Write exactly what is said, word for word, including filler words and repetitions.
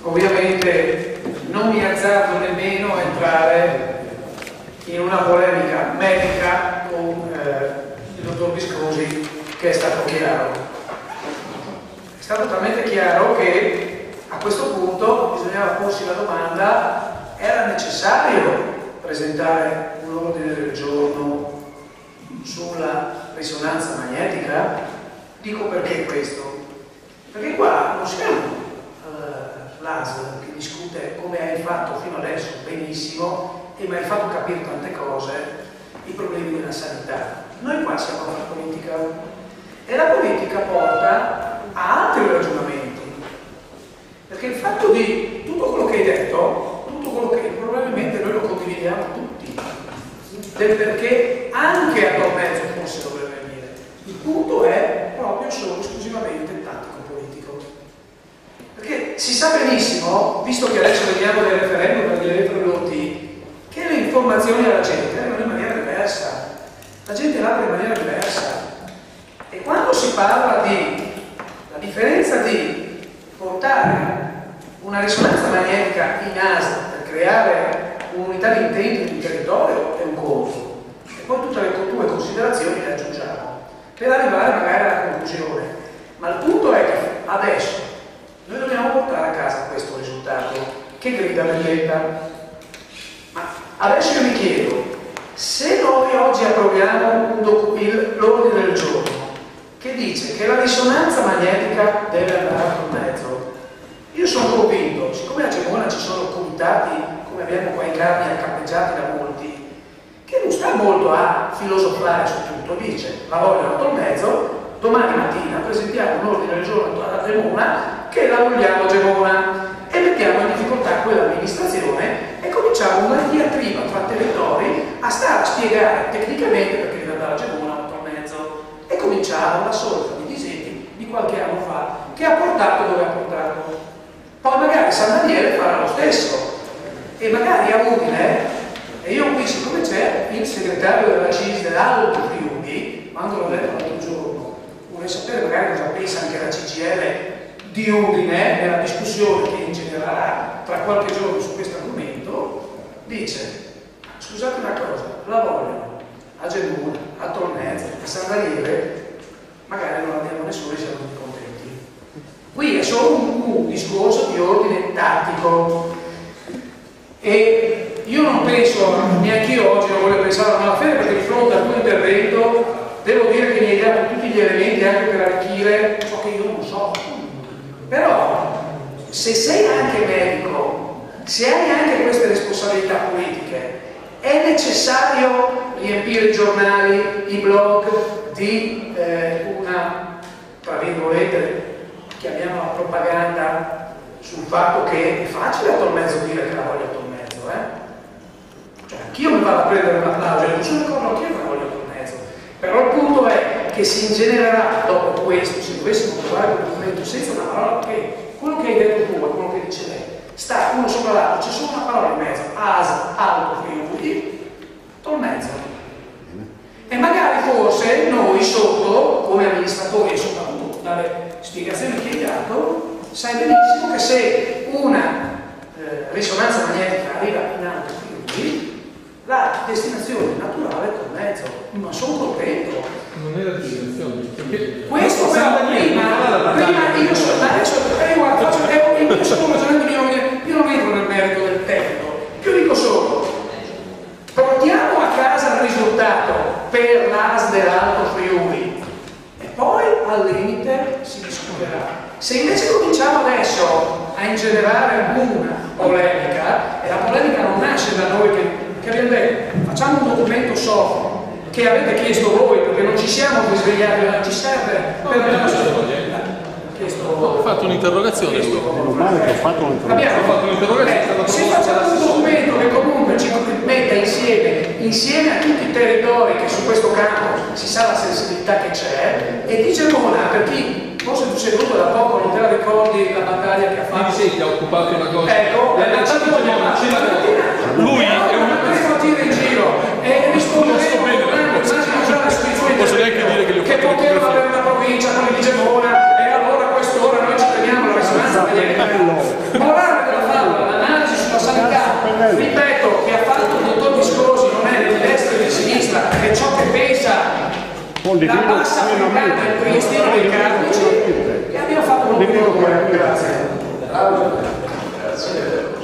ovviamente non mi azzardo nemmeno a entrare in una polemica medica con eh, il dottor Viscosi, che è stato chiaro. È stato talmente chiaro che a questo punto bisognava porsi la domanda: era necessario presentare un ordine del giorno sulla risonanza magnetica? Dico perché questo? Perché qua non siamo uh, l'A S L che discute, come hai fatto fino adesso benissimo e mi hai fatto capire tante cose, i problemi della sanità. Noi qua siamo a fare politica e la politica porta a altri ragionamenti, perché il fatto di tutto quello che hai detto, tutto quello che probabilmente noi lo condividiamo tutti, del perché anche a Tormezzo forse dovrebbe venire. Il punto è proprio solo esclusivamente tattico-politico, perché si sa benissimo, visto che adesso veniamo dai referendum per gli elettrodotti, che le informazioni alla gente arrivano in maniera diversa, la gente la apre in maniera diversa, e quando si parla di la differenza di portare una risonanza magnetica in A S L per creare un'unità di intento di un territorio è un conto, e poi tutte le tue considerazioni le aggiungiamo per arrivare magari alla conclusione, ma il punto è che adesso noi dobbiamo portare a casa questo risultato che grida vendetta. Ma adesso io mi chiedo, se noi oggi approviamo l'ordine del giorno che dice che la risonanza magnetica deve andare a mezzo, io sono convinto, siccome a Gemona ci sono comitati, come abbiamo qua in Carnia, campeggiati da molti, che non sta molto a filosofare su tutto, dice la vogliono a Tolmezzo, domani mattina presentiamo un ordine del giorno a Gemona che la vogliamo a Gemona e mettiamo in difficoltà quell'amministrazione e cominciamo una diatriba tra territori a stare a spiegare tecnicamente perché deve andare a Gemona o a Tolmezzo, e cominciamo la solita di disegni di qualche anno fa che ha portato dove ha portato. Poi magari San Daniele farà lo stesso e magari a Udine, e io qui siccome c'è il segretario della C I S dell'Alto Friuli, quando l'ho detto l'altro giorno, vorrei sapere magari cosa pensa anche la C G I L di Udine nella discussione che ingenererà tra qualche giorno su questo argomento. Dice: scusate una cosa, la vogliono a Gemona, a Tolmezzo, a San Daniele, magari non abbiamo nessuno e siamo tutti contenti. Qui è solo un, un discorso di ordine tattico, e io non penso, neanche io oggi non voglio pensare a malafede, perché di fronte al tuo intervento devo dire che mi hai dato tutti gli elementi anche per arricchire ciò che io non so. Però se sei anche medico, se hai anche queste responsabilità politiche, è necessario riempire i giornali, i blog di eh, una, tra virgolette, chiamiamola propaganda sul fatto che è facile a Tolmezzo dire che la voglio a Tolmezzo, eh? Cioè anch'io mi vado a prendere un applauso, non sono d'accordo anch'io che la voglio a Tolmezzo, però il punto è che si ingenererà dopo questo, se dovessimo trovare quel documento senza una parola, che quello che hai detto tu e quello che dice lei sta uno sopra l'altro, c'è solo una parola in mezzo: A S L, Alto Friuli, Tolmezzo. E magari forse noi sotto, come amministratori e soprattutto dalle spiegazioni che hai dato, sai benissimo che se una eh, risonanza magnetica arriva in Alto Friuli, la destinazione naturale è Tolmezzo. Ma sono contento. Non è la destinazione. Questo però prima, prima io sono adesso, eh, guarda, faccio, eh, io sono ragionando, io, io non entro nel merito del tecnico, io dico solo, portiamo a casa il risultato per l'A S dell'Alto Friuli e poi al limite si discuterà. Se invece cominciamo adesso a ingenerare una polemica, e la polemica non nasce da noi che, che abbiamo detto, facciamo un documento soft che avete chiesto voi, perché non ci siamo risvegliati, non ci serve per la chiesto, ho fatto un'interrogazione. Ho fatto un'interrogazione. Eh, se facciamo un documento che comunque ci metta insieme, insieme a tutti i territori che su questo campo si sa la sensibilità che c'è, e di Gemona, per chi forse tu sei venuto da poco, non te la ricordi la battaglia che ha fatto? Sì, sì, ti ha occupato una cosa. Ecco, la battaglia lui è un in giro e risponderemo posso neanche dire che gli ho che fatto poteva avere una provincia come di Gemona, e allora a quest'ora noi ci teniamo la risonanza magnetica. ripeto, che ha fatto il dottor Viscosi non è né di destra né di sinistra, è ciò che pensa la bassa africana del Pristino dei Carnici, e abbiamo fatto un po'. Grazie.